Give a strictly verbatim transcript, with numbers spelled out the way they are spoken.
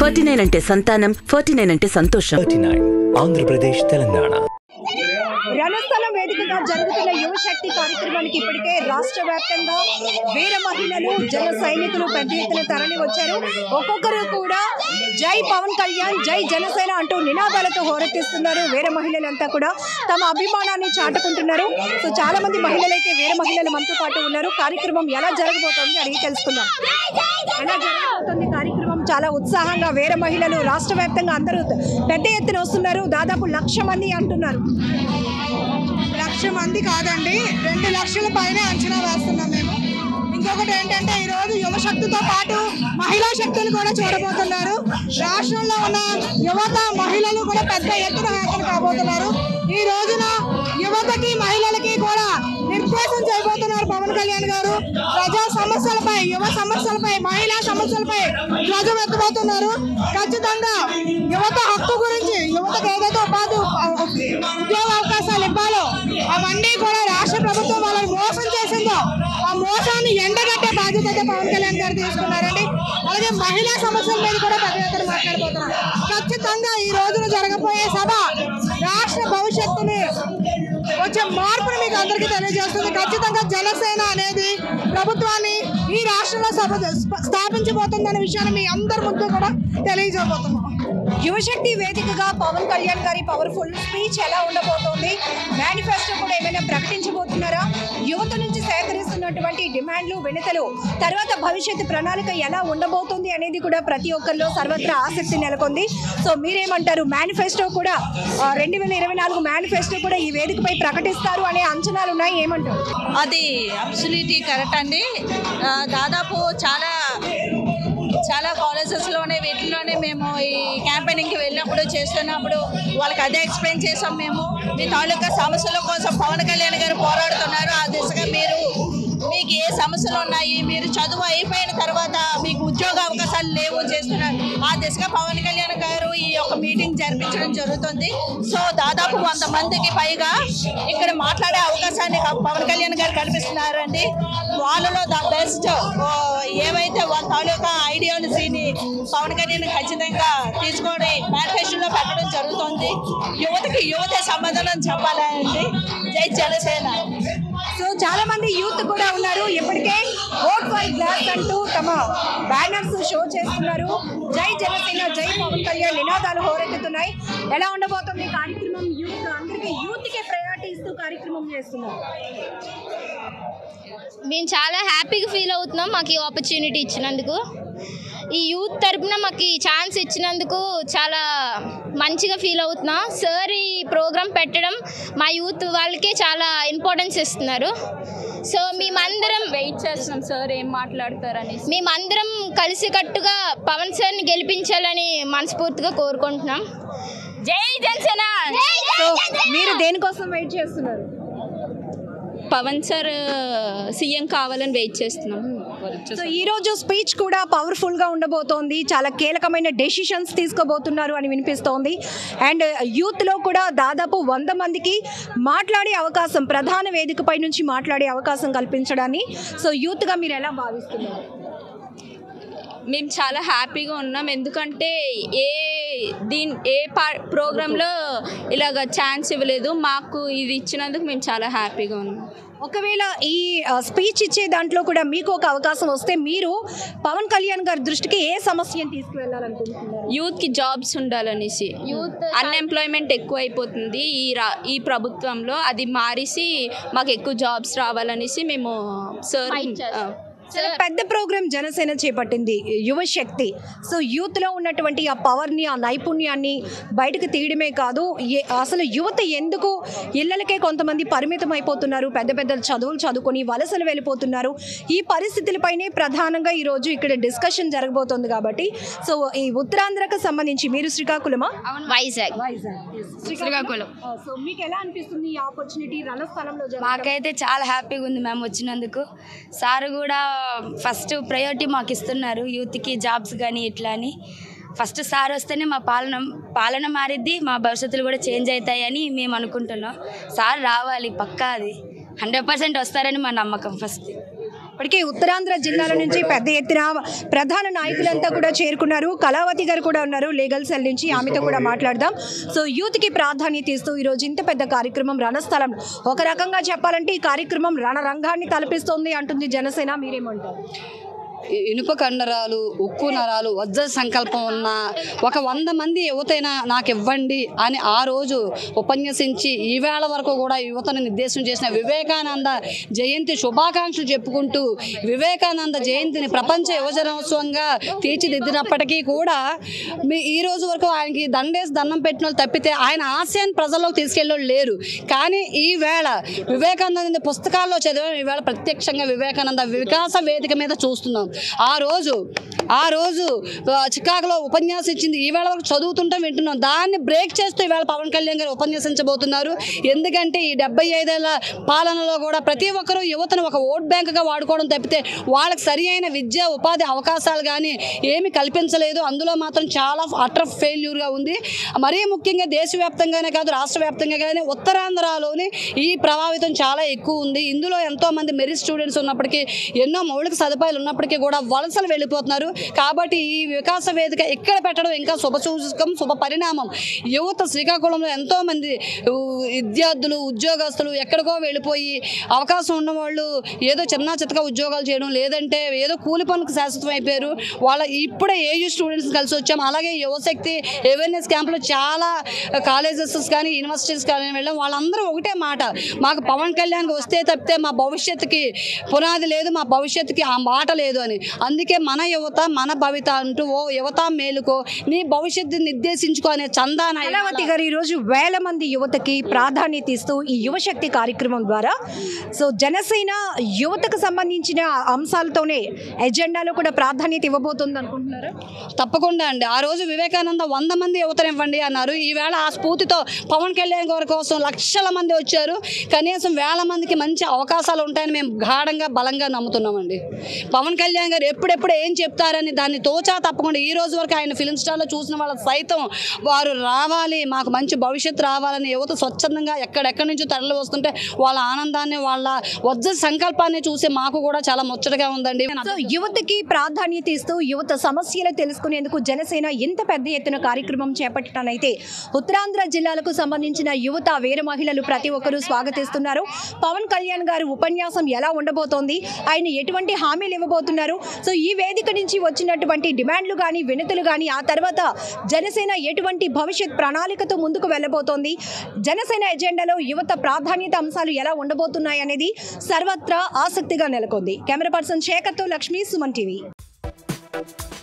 Forty nine అంటే సంతానం, forty nine అంటే సంతోషం. Forty nine Andhra Pradesh, Telangana. రణస్థలం వేదికగా జరుగుతున్న యువశక్తి కార్యక్రమానికి ఇప్పటికే రాష్ట్ర వ్యాప్తంగా వీర మహిళలు, జన సైనికులు పెద్ద ఎత్తున తరలి వచ్చారు. ఒక్కొక్కరు కూడా జై పవన్ కళ్యాణ్, జై జనసేన అంటూ నినాదాలతో హోరెత్తిస్తున్నారు. వీర మహిళలంతా కూడా తమ అభిమానాన్ని చాటుకుంటున్నారు. సో చాలా మంది మహిళలైతే వీర మహిళలు మనతో పాటు ఉన్నారు. కార్యక్రమం ఎలా జరగబోతోంది అడిగి తెలుసుకుందాం. ఎలా జరగబోతోంది కార్యక్రమం? చాలా ఉత్సాహంగా వీర మహిళలు రాష్ట్ర వ్యాప్తంగా అందరూ పెద్ద ఎత్తున వస్తున్నారు. దాదాపు లక్ష మంది అంటున్నారు. లక్ష మంది కాదండి, రెండు లక్షల పైన అంచనా వేస్తున్నాం మేము. ఇంకొకటి ఏంటంటే ఈరోజు యువశక్తితో పాటు మహిళా శక్తులు కూడా చూడబోతున్నారు. రాష్ట్రంలో ఉన్న యువత మహిళలు కూడా పెద్ద ఎత్తున హాజరు కాబోతున్నారు. ఈ రోజున యువతకి మహిళలకి కూడా నిర్దేశం చేయబోతున్నారు పవన్ కళ్యాణ్ గారు. ప్రజా సమస్యలపై, యువ సమస్యలపై, మహిళా సమస్యలపై ధ్వజం ఎత్తబోతున్నారు. ఖచ్చితంగా యువత హక్కు గురించి, యువతకు ఏదైతే ఉపాధి ఉద్యోగ అవకాశాలు ఇవ్వాలో అవన్నీ కూడా రాష్ట్ర ప్రభుత్వం వాళ్ళని మోసం చేసిందో ఆ మోసాన్ని ఎండగట్టే బాధ్యత పవన్ కళ్యాణ్ గారు తీసుకున్నారండి. అలాగే మహిళా సమస్యల మీద కూడా పెద్ద ఎత్తున మాట్లాడబోతున్నారు. ఖచ్చితంగా ఈ రోజున జరగబోయే సభ రాష్ట్ర భవిష్యత్తుని వచ్చే మార్పుని మీకు అందరికీ తెలియజేస్తుంది. ఖచ్చితంగా జనసేన అనేది ప్రభుత్వాన్ని ఈ రాష్ట్రంలో సభ స్థాపించబోతుందనే విషయాన్ని మీ అందరి ముందు కూడా తెలియజేయబోతున్నాం. యువశక్తి వేదికగా పవన్ కళ్యాణ్ గారి పవర్ఫుల్ స్పీచ్ ఎలా ఉండబోతోంది? మేనిఫెస్టో కూడా ఏమైనా ప్రకటించబోతున్నారా? యువత నుంచి సేకరిస్తున్నటువంటి డిమాండ్లు, వినతలు, తర్వాత భవిష్యత్తు ప్రణాళిక ఎలా ఉండబోతుంది అనేది కూడా ప్రతి ఒక్కరిలో సర్వత్రా ఆసక్తి నెలకొంది. సో మీరేమంటారు? మేనిఫెస్టో కూడా రెండు వేల ఇరవై నాలుగు మేనిఫెస్టో కూడా ఈ వేదికపై ప్రకటిస్తారు అనే అంచనాలు ఉన్నాయి, ఏమంటారు? అది అబ్సల్యూట్లీ కరెక్ట్ అండి. దాదాపు చాలా చాలా కాలేజెస్లోనే వీటిలోనే మేము ఈ క్యాంపెయినింగ్కి వెళ్ళినప్పుడు చేస్తున్నప్పుడు వాళ్ళకి అదే ఎక్స్ప్లెయిన్ చేసాం. మేము మీ తాలూకా సమస్యల కోసం పవన్ కళ్యాణ్ గారు పోరాడుతున్నారు. ఆ దిశగా మీరు మీకు ఏ సమస్యలు ఉన్నాయి, మీరు చదువు అయిపోయిన తర్వాత మీకు ఉద్యోగ అవకాశాలు లేవు చేస్తున్నారు. ఆ దిశగా పవన్ కళ్యాణ్ గారు ఈ యొక్క మీటింగ్ జరిపించడం జరుగుతుంది. సో దాదాపు వంద మందికి పైగా ఇక్కడ మాట్లాడే అవకాశాన్ని పవన్ కళ్యాణ్ గారు కల్పిస్తున్నారండి. వాళ్ళలో ద బెస్ట్ ఏవైతే వాళ్ళ తాలూకా ఐడియాలజీని పవన్ కళ్యాణ్ ఖచ్చితంగా తీసుకొని మేనిఫెస్టోలో పెట్టడం జరుగుతుంది. యువతకి యువతే సమాధానం చెప్పాలండి. జై జనసేన. సో చాలా మంది యూత్ కూడా ఉన్నారు. ఇప్పటికే ఓట్ ఫర్ గ్లాస్ అంటూ తమ బ్యానర్స్ షో చేస్తున్నారు. జై జనసేన, జై పవన్ కళ్యాణ్ నినాదాలు హోరెత్తుతున్నాయి. ఎలా ఉండబోతుంది కార్యక్రమం? యూత్ అందరికీ యూత్కే ప్రయారిటీ ఇస్తూ కార్యక్రమం చేస్తున్నారు. మేము చాలా హ్యాపీగా ఫీల్ అవుతున్నాం మాకు ఈ ఆపర్చునిటీ ఇచ్చినందుకు. ఈ యూత్ తరపున మాకు ఈ ఛాన్స్ ఇచ్చినందుకు చాలా మంచిగా ఫీల్ అవుతున్నా. సార్ ఈ ప్రోగ్రాం పెట్టడం మా యూత్ వాళ్ళకే చాలా ఇంపార్టెన్స్ ఇస్తున్నారు. సో మేమందరం వెయిట్ చేస్తున్నాం సార్ ఏం మాట్లాడతారని. మేమందరం కలిసికట్టుగా పవన్ సార్ని గెలిపించాలని మనస్ఫూర్తిగా కోరుకుంటున్నాం. జై జనసేన. సో మీరు దేనికోసం వెయిట్ చేస్తున్నారు? పవన్ సార్ సీఎం కావాలని వెయిట్ చేస్తున్నాం. సో ఈ రోజు స్పీచ్ కూడా పవర్ఫుల్ గా ఉండబోతోంది. చాలా కీలకమైన డెసిషన్స్ తీసుకోబోతున్నారు అని వినిపిస్తోంది. అండ్ యూత్ లో కూడా దాదాపు వంద మందికి మాట్లాడే అవకాశం, ప్రధాన వేదికపై నుంచి మాట్లాడే అవకాశం కల్పించడాన్ని సో యూత్ గా మీరు ఎలా భావిస్తున్నారు? మేము చాలా హ్యాపీగా ఉన్నాం. ఎందుకంటే ఏ దీని ఏ పా ప్రోగ్రాంలో ఇలాగ ఛాన్స్ ఇవ్వలేదు. మాకు ఇది ఇచ్చినందుకు మేము చాలా హ్యాపీగా ఉన్నాం. ఒకవేళ ఈ స్పీచ్ ఇచ్చే దాంట్లో కూడా మీకు ఒక అవకాశం వస్తే మీరు పవన్ కళ్యాణ్ గారి దృష్టికి ఏ సమస్యను తీసుకువెళ్ళాలనుకుంటున్నారు? యూత్కి జాబ్స్ ఉండాలనేసి. యూత్ అన్ఎంప్లాయ్మెంట్ ఎక్కువ అయిపోతుంది ఈ రా ఈ ప్రభుత్వంలో. అది మారిసి మాకు ఎక్కువ జాబ్స్ రావాలనేసి మేము సార్ పెద్ద ప్రోగ్రామ్ జనసేన చేపట్టింది యువశక్తి. సో యూత్లో ఉన్నటువంటి ఆ పవర్ని, ఆ నైపుణ్యాన్ని బయటకు తీయడమే కాదు, అసలు యువత ఎందుకు ఇళ్లకే కొంతమంది పరిమితం అయిపోతున్నారు, పెద్ద పెద్ద చదువులు చదువుకొని వలసలు వెళ్ళిపోతున్నారు, ఈ పరిస్థితులపైనే ప్రధానంగా ఈరోజు ఇక్కడ డిస్కషన్ జరగబోతోంది. కాబట్టి సో ఈ ఉత్తరాంధ్రకు సంబంధించి మీరు శ్రీకాకుళమా? వైజాగ్. శ్రీకాకుళం. సో మీకు ఎలా అనిపిస్తుంది ఈ ఆపర్చునిటీ రణస్థలంలో? మాకైతే చాలా హ్యాపీగా ఉంది మేము వచ్చినందుకు. సార్ కూడా ఫస్ట్ ప్రయారిటీ మాకు ఇస్తున్నారు, యూత్కి జాబ్స్ కానీ ఇట్లా అని. ఫస్ట్ సార్ వస్తేనే మా పాలన పాలన మారిద్ది, మా భవిష్యత్తులు కూడా చేంజ్ అవుతాయని మేము అనుకుంటున్నాం. సార్ రావాలి పక్కా, అది హండ్రెడ్ పర్సెంట్ వస్తారని మా నమ్మకం. ఫస్ట్ ఇప్పటికే ఉత్తరాంధ్ర జిల్లాల నుంచి పెద్ద ఎత్తున ప్రధాన నాయకులంతా కూడా చేరుకున్నారు. కళావతి గారు కూడా ఉన్నారు లీగల్ సెల్ నుంచి, ఆమెతో కూడా మాట్లాడదాం. సో యూత్ కి ప్రాధాన్యత ఇస్తూ ఈరోజు ఇంత పెద్ద కార్యక్రమం రణస్థలం, ఒక రకంగా చెప్పాలంటే ఈ కార్యక్రమం రణరంగాన్ని తలపిస్తోంది అంటుంది జనసేన. మీరేమంటారు? ఇనుప కండరాలు, ఉక్కు నరాలు, వజ్ర సంకల్పం ఉన్న ఒక వంద మంది యువతైనా నాకు ఇవ్వండి అని ఆ రోజు ఉపన్యసించి ఈవేళ వరకు కూడా యువతను నిర్దేశం చేసిన వివేకానంద జయంతి శుభాకాంక్షలు చెప్పుకుంటూ వివేకానంద జయంతిని ప్రపంచ యువజనోత్సవంగా తీర్చిదిద్దినప్పటికీ కూడా మీ ఈ రోజు వరకు ఆయనకి దండేసి దండం పెట్టిన వాళ్ళు తప్పితే ఆయన ఆశయాన్ని ప్రజల్లోకి తీసుకెళ్ళి లేరు. కానీ ఈవేళ వివేకానంద పుస్తకాల్లో చదివాం, ఈవేళ ప్రత్యక్షంగా వివేకానంద వికాస వేదిక మీద చూస్తున్నాం. ఆ రోజు ఆ రోజు చికాగోలో ఉపన్యాసం ఇచ్చింది ఈవేళ వరకు చదువుతుంటాం, వింటున్నాం. దాన్ని బ్రేక్ చేస్తూ ఈవేళ పవన్ కళ్యాణ్ గారు ఉపన్యసించబోతున్నారు. ఎందుకంటే ఈ డెబ్బై ఐదేళ్ల పాలనలో కూడా ప్రతి ఒక్కరూ యువతను ఒక ఓట్ బ్యాంకుగా వాడుకోవడం తప్పితే వాళ్ళకి సరి అయిన విద్య ఉపాధి అవకాశాలు కానీ ఏమి కల్పించలేదు. అందులో మాత్రం చాలా అటర్ ఫెయిల్యూర్గా ఉంది. మరీ ముఖ్యంగా దేశవ్యాప్తంగానే కాదు, రాష్ట్ర వ్యాప్తంగా కానీ ఉత్తరాంధ్రలోని ఈ ప్రభావితం చాలా ఎక్కువ ఉంది. ఇందులో ఎంతోమంది మెరిట్ స్టూడెంట్స్ ఉన్నప్పటికీ, ఎన్నో మౌలిక సదుపాయాలు ఉన్నప్పటికీ కూడా వలసలు వెళ్ళిపోతున్నారు. కాబట్టి ఈ వికాస వేదిక ఇక్కడ పెట్టడం ఇంకా శుభసూచకం, శుభ పరిణామం. యువత శ్రీకాకుళంలో ఎంతో మంది విద్యార్థులు, ఉద్యోగస్తులు ఎక్కడికో వెళ్ళిపోయి అవకాశం ఉన్నవాళ్ళు ఏదో చిన్న చిత్తగా ఉద్యోగాలు చేయడం, లేదంటే ఏదో కూలి పనులకు శాశ్వతం అయిపోయారు. వాళ్ళ ఇప్పుడే ఏయూ స్టూడెంట్స్ కలిసి వచ్చాం. అలాగే యువశక్తి అవేర్నెస్ క్యాంపులో చాలా కాలేజెస్ కానీ యూనివర్సిటీస్ కానీ వెళ్ళాం. వాళ్ళందరూ ఒకటే మాట, మాకు పవన్ కళ్యాణ్ వస్తే తప్పితే మా భవిష్యత్తుకి పునాది లేదు, మా భవిష్యత్తుకి ఆ మాట లేదు అని. అందుకే మన యువత మన భవిత అంటూ ఓ యువత మేలుకో, నీ భవిష్యత్తు నిర్దేశించుకో అనే చందాన కళావతి గారు ఈరోజు వేల మంది యువతకి ప్రాధాన్యత ఇస్తూ ఈ యువశక్తి కార్యక్రమం ద్వారా సో జనసేన యువతకు సంబంధించిన అంశాలతోనే ఎజెండాలో కూడా ప్రాధాన్యత ఇవ్వబోతుంది అనుకుంటున్నారా? తప్పకుండా అండి. ఆ రోజు వివేకానంద వంద మంది యువతను ఇవ్వండి అన్నారు. ఈవేళ ఆ స్ఫూర్తితో పవన్ కళ్యాణ్ గారి కోసం లక్షల మంది వచ్చారు. కనీసం వేల మందికి మంచి అవకాశాలు ఉంటాయని మేము గాఢంగా బలంగా నమ్ముతున్నామండి. పవన్ కళ్యాణ్ గారు ఎప్పుడెప్పుడు ఏం చెప్తారని దాన్ని తోచా తప్పకుండా ఈ రోజు వరకు ఆయన ఫిల్మ్ స్టార్లో చూసిన వాళ్ళ సైతం వారు రావాలి, మాకు మంచి భవిష్యత్తు రావాలని యువత స్వచ్ఛందంగా ఎక్కడెక్కడి నుంచో తరలి వస్తుంటే వాళ్ళ ఆనందాన్ని, వాళ్ళ వజ్ర సంకల్పాన్ని చూసి మాకు కూడా చాలా ముచ్చటగా ఉందండి. యువతకి ప్రాధాన్యత ఇస్తూ యువత సమస్యలు తెలుసుకునేందుకు జనసేన ఇంత పెద్ద ఎత్తున కార్యక్రమం చేపట్టడానైతే ఉత్తరాంధ్ర జిల్లాలకు సంబంధించిన యువత వీర మహిళలు ప్రతి ఒక్కరూ స్వాగతిస్తున్నారు. పవన్ కళ్యాణ్ గారు ఉపన్యాసం ఎలా ఉండబోతోంది, ఆయన ఎటువంటి హామీలు ఇవ్వబోతున్నారు, సో ఈ వేదిక నుంచి వచ్చినటువంటి డిమాండ్లు కానీ వినతులు కానీ ఆ తర్వాత జనసేన ఎటువంటి భవిష్యత్ ప్రణాళికతో ముందుకు వెళ్ళబోతోంది, జనసేన ఎజెండాలో యువత ప్రాధాన్యత అంశాలు ఎలా ఉండబోతున్నాయి అనేది సర్వత్రా ఆసక్తిగా నెలకొంది. కెమెరా పర్సన్ శేఖర్తో లక్ష్మీ, సుమన్ టీవీ.